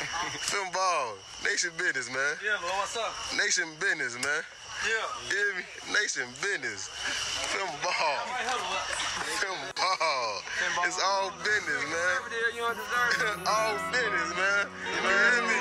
Film ball. Nation business, man. Yeah, Lord, what's up? Nation business, man. Yeah. You hear me? Nation business. Film ball. Film ball. It's all business, man. All business, man. You hear me?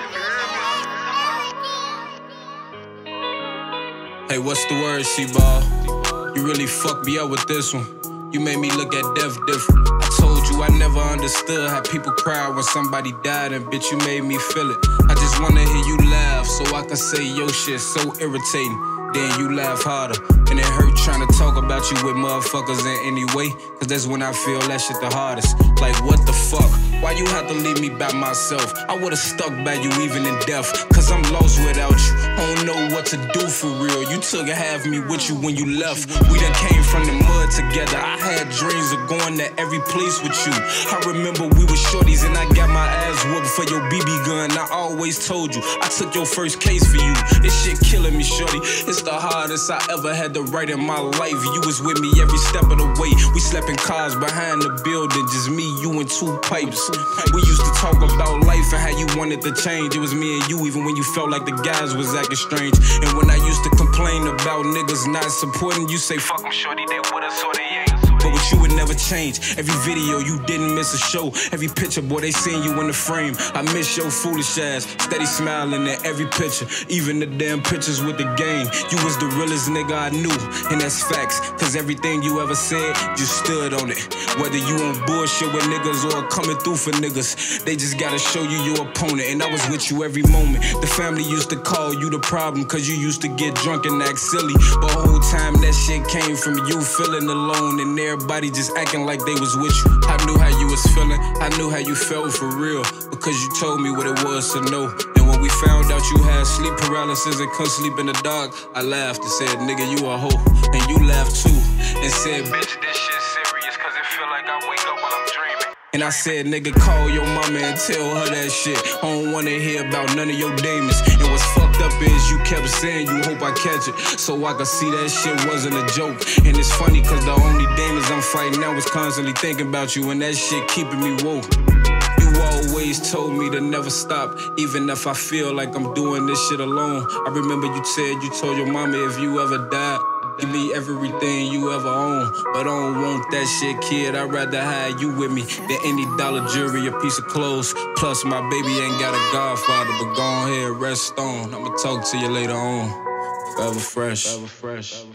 Hey, what's the word, C-Ball? You really fucked me up with this one. You made me look at death different. I told you I never understood how people cry when somebody died, and bitch, you made me feel it. I just wanna hear you laugh so I can say your shit so irritating. Then you laugh harder, and it hurt trying to talk about you with motherfuckers in any way, cause that's when I feel that shit the hardest. Like, what the fuck? Why you had to leave me by myself? I would've stuck by you even in death, cause I'm lost without you. I don't know what to do for real. You took half me with you when you left. We done came from the mud together. I had dreams of going to every place with you. I remember we were shorties and I got my ass whooped for your BB gun. I always told you I took your first case for you. This shit killing me, shorty. It's the hardest I ever had to write in my life. You was with me every step of the way. We slept in cars behind the building, just me, you, and two pipes. We used to talk about life and how you wanted to change. It was me and you, even when you felt like the guys was acting strange. And when I used to complain about niggas not supporting, you say, fuck them, shorty, they with us or they ain't. But with you, it never changed. Every video, you didn't miss a show. Every picture, boy, they seen you in the frame. I miss your foolish ass, steady smiling at every picture. Even the damn pictures with the game. You was the realest nigga I knew, and that's facts. Cause everything you ever said, you stood on it. Whether you on bullshit with niggas or coming through for niggas, they just gotta show you your opponent. And I was with you every moment. The family used to call you the problem, cause you used to get drunk and act silly. But the whole time that shit came from you feeling alone, and everybody just acting like they was with you. I knew how you was feeling, I knew how you felt for real, because you told me what it was to know. And when we found out you had sleep paralysis and couldn't sleep in the dark, I laughed and said, nigga, you a hoe. And you laughed too, and said, bitch, this shit serious, cause it feel like I wake up while I'm dreaming. And I said, nigga, call your mama and tell her that shit. I don't wanna hear about none of your demons. And what's fucked up is you kept saying you hope I catch it, so I could see that shit wasn't a joke. And it's funny cause the only demons I'm fighting now is constantly thinking about you, and that shit keeping me woke. You always told me to never stop, even if I feel like I'm doing this shit alone. I remember you said you told your mama if you ever died, give me everything you ever own. But I don't want that shit, kid. I'd rather have you with me than any dollar jewelry, a piece of clothes. Plus, my baby ain't got a godfather, but go ahead, rest on. I'ma talk to you later on. Forever fresh. Forever fresh. Say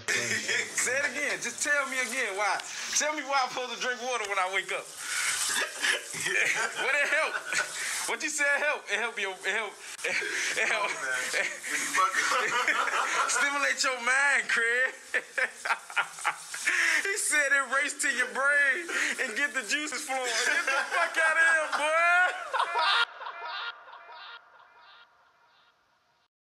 it again. Just tell me again why. Tell me why I'm supposed to drink water when I wake up. What it help? What you said help? It help your, it help. Stimulate your mind, Craig. He said it race to your brain and get the juices flowing. Get the fuck out of here, boy.